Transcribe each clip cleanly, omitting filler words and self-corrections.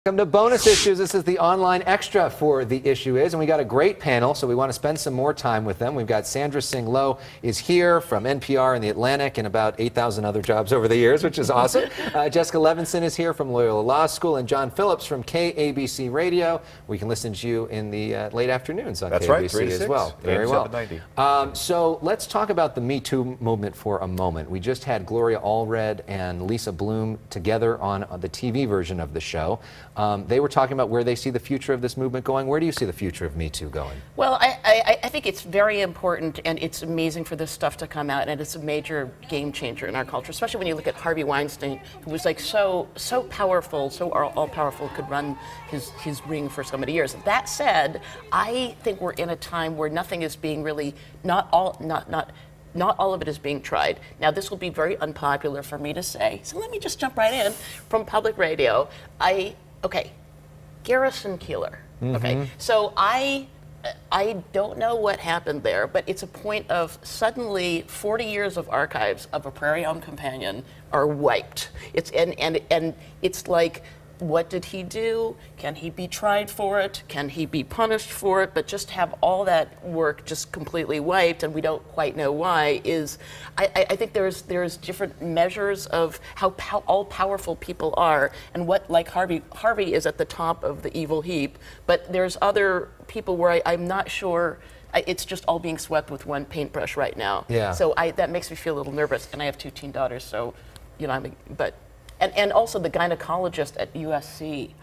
Welcome to Bonus Issues. This is the online extra for The Issue Is, and we got a great panel, so we want to spend some more time with them. We've got Sandra Tsing Loh is here from NPR and The Atlantic and about 8,000 other jobs over the years, which is awesome. Jessica Levinson is here from Loyola Law School, and John Phillips from KABC Radio. We can listen to you in the late afternoons on That's KABC right, 3 to 6, as well. Very well. 790. So let's talk about the Me Too movement for a moment. We just had Gloria Allred and Lisa Bloom together on the TV version of the show. They were talking about where they see the future of this movement going. Where do you see the future of Me Too going? Well, I think it's very important, and it's amazing for this stuff to come out, and it's a major game changer in our culture, especially when you look at Harvey Weinstein, who was like so powerful, so all-powerful, could run his ring for so many years. That said, I think we're in a time where nothing is being really, not all of it is being tried. Now, this will be very unpopular for me to say, so let me just jump right in from public radio. Okay, Garrison Keillor. Okay, so I don't know what happened there, but it's a point of suddenly 40 years of archives of A Prairie Home Companion are wiped. And it's like, what did he do? Can he be tried for it? Can he be punished for it? But just have all that work just completely wiped, and we don't quite know why, is, I think there's different measures of how all powerful people are, and what, like Harvey is at the top of the evil heap, but there's other people where I'm not sure. It's just all being swept with one paintbrush right now. Yeah. So that makes me feel a little nervous, and I have 2 teen daughters, so, you know, And also the gynecologist at USC.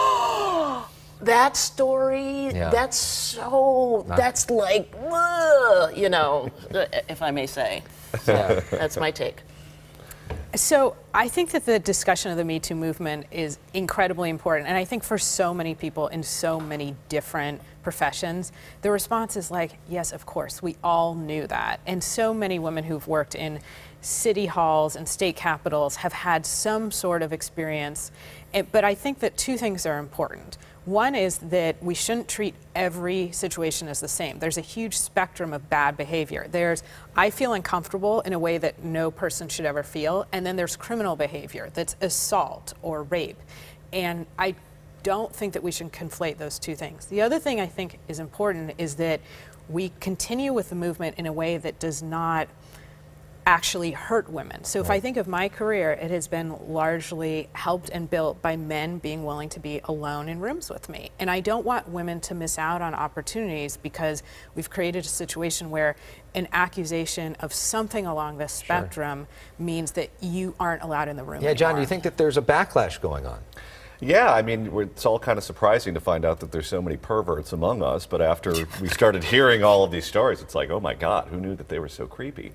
That story, yeah. That's like, you know, if I may say. So that's my take. So I think that the discussion of the Me Too movement is incredibly important. And I think for so many people in so many different professions, the response is like, yes, of course, we all knew that. And so many women who've worked in city halls and state capitals have had some sort of experience. But I think that 2 things are important. One is that we shouldn't treat every situation as the same. There's a huge spectrum of bad behavior. There's, I feel uncomfortable in a way that no person should ever feel, and then there's criminal behavior that's assault or rape. And I don't think that we should conflate those 2 things. The other thing I think is important is that we continue with the movement in a way that does not actually hurt women. So if I think of my career, it has been largely helped and built by men being willing to be alone in rooms with me. And I don't want women to miss out on opportunities because we've created a situation where an accusation of something along this spectrum means that you aren't allowed in the room anymore. John, do you think that there's a backlash going on? Yeah, I mean, it's all kind of surprising to find out that there's so many perverts among us, but after we started hearing all of these stories, it's like, oh my God, who knew that they were so creepy?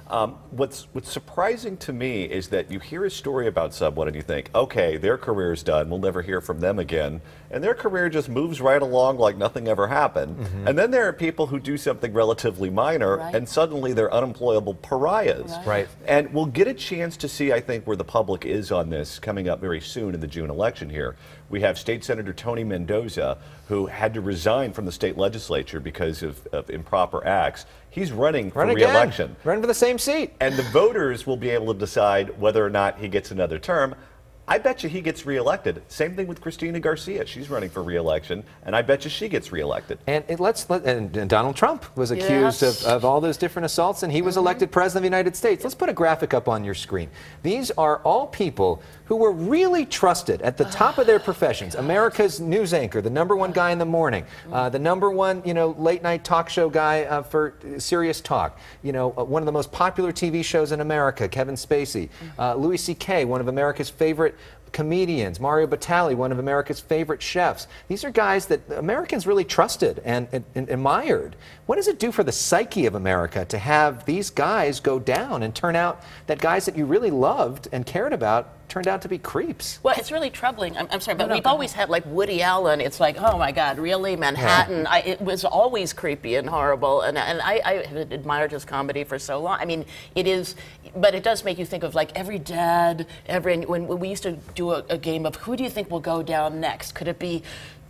What's surprising to me is that you hear a story about someone and you think, okay, their career's done, we'll never hear from them again, and their career just moves right along like nothing ever happened. And then there are people who do something relatively minor, and suddenly they're unemployable pariahs. Right. And we'll get a chance to see, I think, where the public is on this coming up very soon in the June election here. We have State Senator Tony Mendoza, who had to resign from the state legislature because of improper acts. He's running for re-election. Running for the same seat. And the voters will be able to decide whether or not he gets another term. I bet you he gets reelected. Same thing with Christina Garcia. She's running for reelection, and I bet you she gets reelected. And and Donald Trump was accused of all those different assaults, and he was elected president of the United States. Let's put a graphic up on your screen. These are all people who were really trusted at the top of their professions. America's news anchor, the #1 guy in the morning, the #1 late night talk show guy for Serious Talk. One of the most popular TV shows in America, Kevin Spacey. Louis C.K., one of America's favorite comedians, Mario Batali, one of America's favorite chefs. These are guys that Americans really trusted and admired. What does it do for the psyche of America to have these guys go down and turn out that guys that you really loved and cared about turned out to be creeps? Well, it's really troubling. I'm sorry, but we've always had, like, Woody Allen. It's like, oh my God, really? Manhattan. It was always creepy and horrible, and I have admired his comedy for so long. I mean, it is, but it does make you think of, like, every dad, when we used to do a game of who do you think will go down next? Could it be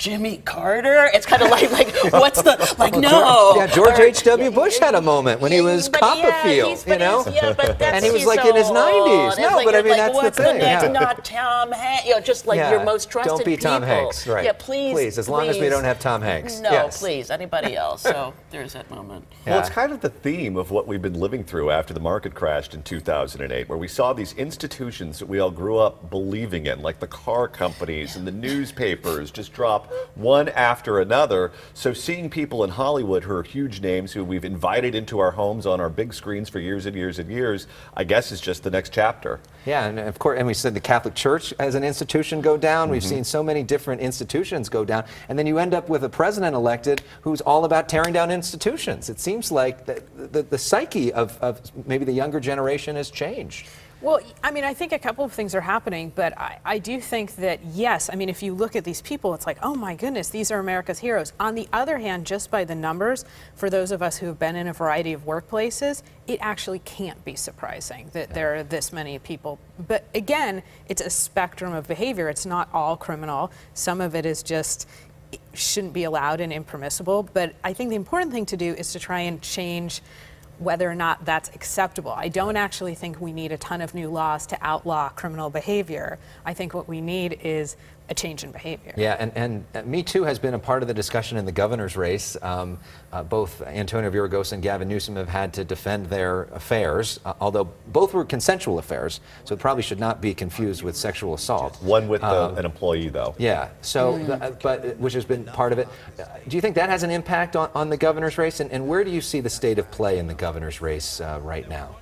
Jimmy Carter? It's kind of like what's the, like, no. Yeah, George H.W. Bush had a moment when he was Copperfield, you know? Yeah, but that's, and he was like in his 90s. No, like, but I mean, that's what's the thing. Next? Yeah. Not Tom Hanks. You know, just like your most trusted Don't be Tom people. Hanks, right. Yeah, please. Please, as long as we don't have Tom Hanks. No, yes. please, anybody else. So there's that moment. Well, it's kind of the theme of what we've been living through after the market crashed in 2008, where we saw these institutions that we all grew up believing in, like the car companies and the newspapers, just drop one after another. So seeing people in Hollywood who are huge names who we've invited into our homes on our big screens for years and years and years, I guess is just the next chapter. Yeah, and of course, and we said the Catholic Church as an institution go down. We've seen so many different institutions go down, and then you end up with a president elected who's all about tearing down institutions. It seems like the psyche of maybe the younger generation has changed. Well, I mean, I think a couple of things are happening, but I do think that, yes, I mean, if you look at these people, it's like, oh my goodness, these are America's heroes. On the other hand, just by the numbers, for those of us who have been in a variety of workplaces, it actually can't be surprising that there are this many people. But again, it's a spectrum of behavior. It's not all criminal. Some of it is just shouldn't be allowed and impermissible. But I think the important thing to do is to try and change whether or not that's acceptable. I don't actually think we need a ton of new laws to outlaw criminal behavior. I think what we need is a change in behavior. Yeah, and Me Too has been a part of the discussion in the governor's race. Both Antonio Villaraigosa and Gavin Newsom have had to defend their affairs, although both were consensual affairs, so it probably should not be confused with sexual assault. One with an employee, though. Yeah, so, but which has been part of it. Do you think that has an impact on the governor's race, and where do you see the state of play in the governor's race right now?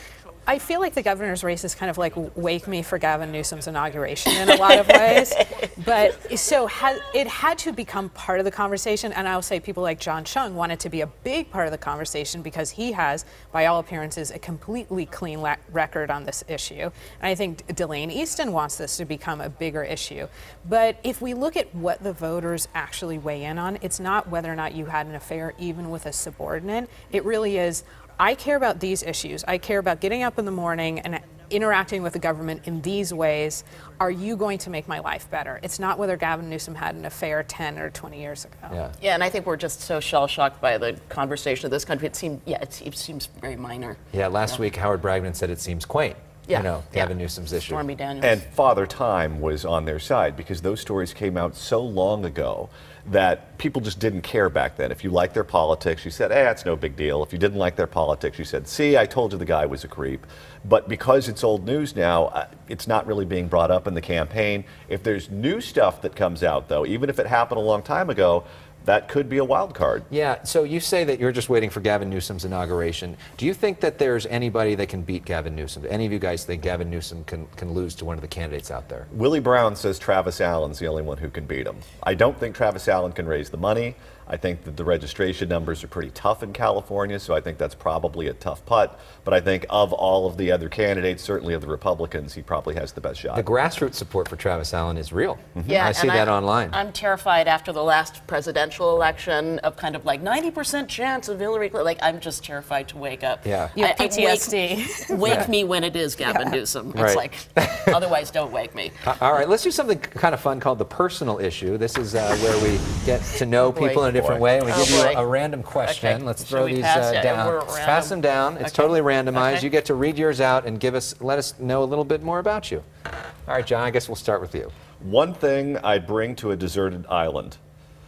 I feel like the governor's race is kind of like wake me for Gavin Newsom's inauguration in a lot of ways. But so it had to become part of the conversation. And I'll say people like John Chung want it to be a big part of the conversation because he has, by all appearances, a completely clean record on this issue. And I think Delane Easton wants this to become a bigger issue. But if we look at what the voters actually weigh in on, it's not whether or not you had an affair even with a subordinate. It really is, I care about these issues. I care about getting up in the morning and interacting with the government in these ways. Are you going to make my life better? It's not whether Gavin Newsom had an affair 10 or 20 years ago. Yeah, and I think we're just so shell-shocked by the conversation of this country. It seems very minor. Yeah, last week Howard Bragman said it seems quaint. Yeah, you know, Gavin Newsom's issue. Stormy Daniels. And Father Time was on their side because those stories came out so long ago that people just didn't care back then. If you liked their politics, you said, it's no big deal. If you didn't like their politics, you said, see, I told you the guy was a creep. But because it's old news now, it's not really being brought up in the campaign. If there's new stuff that comes out, though, even if it happened a long time ago, that could be a wild card. Yeah, so you say that you're just waiting for Gavin Newsom's inauguration. Do you think that there's anybody that can beat Gavin Newsom? Do any of you guys think Gavin Newsom can lose to one of the candidates out there? Willie Brown says Travis Allen's the only one who can beat him. I don't think Travis Allen can raise the money. I think that the registration numbers are pretty tough in California, so I think that's probably a tough putt. But I think of all of the other candidates, certainly of the Republicans, he probably has the best shot. The grassroots support for Travis Allen is real. Yeah, I see that online. I'm terrified after the last presidential election of kind of like 90% chance of Hillary Clinton. Like, I'm just terrified to wake up. Yeah. You have PTSD. Wake me when it is Gavin Newsom. It's like, otherwise don't wake me. All right, let's do something kind of fun called the personal issue. This is where we get to know people in a different way, and we give you a random question. Okay. Let's Should throw we these pass? Yeah, down. we're random. Pass them down. It's totally randomized. You get to read yours out and let us know a little bit more about you. All right, John, I guess we'll start with you. One thing I'd bring to a deserted island,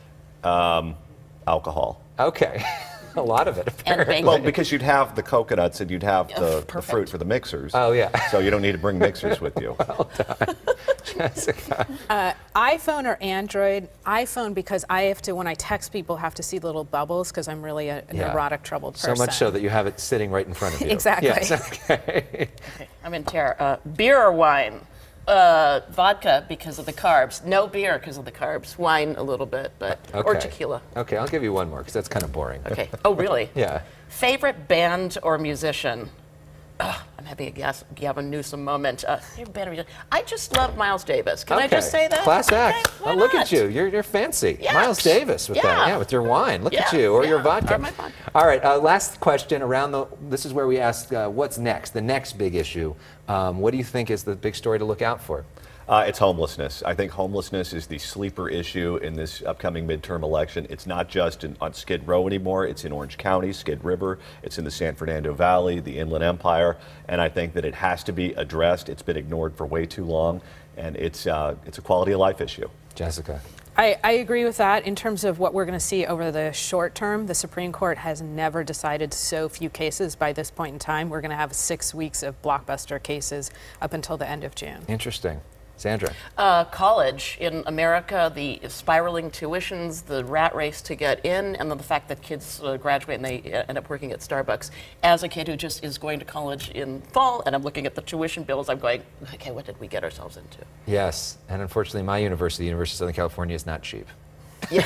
alcohol. Okay. A lot of it, apparently. Well, because you'd have the coconuts and you'd have the fruit for the mixers. Oh, yeah. So you don't need to bring mixers with you. Well done. Jessica. iPhone or Android? iPhone, because I have to, when I text people, have to see little bubbles because I'm really a neurotic, troubled person. So much so that you have it sitting right in front of you. Exactly. Yes, okay. I'm in terror. Beer or wine? Vodka because of the carbs. No beer because of the carbs. Wine a little bit, but or tequila. Okay, I'll give you one more because that's kind of boring. Okay. Oh, really? Yeah. Favorite band or musician? I'm having a Gavin Newsom moment. Favorite band or musician? I just love Miles Davis. Can I just say that? Class act. Okay, why Look not? at you. You're fancy. Yeah. Miles Davis with that. Yeah, with your wine. Look at you. Or your vodka. Or my vodka. All right. Last question this is where we ask what's next, the next big issue. What do you think is the big story to look out for? It's homelessness. I think homelessness is the sleeper issue in this upcoming midterm election. It's not just on Skid Row anymore. It's in Orange County, Skid River. It's in the San Fernando Valley, the Inland Empire. And I think that it has to be addressed. It's been ignored for way too long. And it's a quality of life issue. Jessica. I agree with that. In terms of what we're going to see over the short term, the Supreme Court has never decided so few cases by this point in time. We're going to have 6 weeks of blockbuster cases up until the end of June. Interesting. Sandra. College in America, the spiraling tuitions, the rat race to get in, and then the fact that kids graduate and they end up working at Starbucks. As a kid who just is going to college in fall, and I'm looking at the tuition bills, I'm going, okay, what did we get ourselves into? Yes, and unfortunately my university, University of Southern California, is not cheap. Yeah.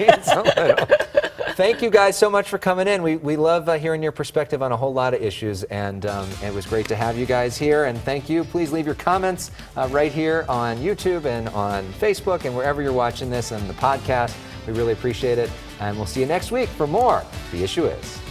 Thank you guys so much for coming in. We love hearing your perspective on a whole lot of issues, and it was great to have you guys here. And thank you. Please leave your comments right here on YouTube and on Facebook and wherever you're watching this and the podcast. We really appreciate it. And we'll see you next week for more The Issue Is.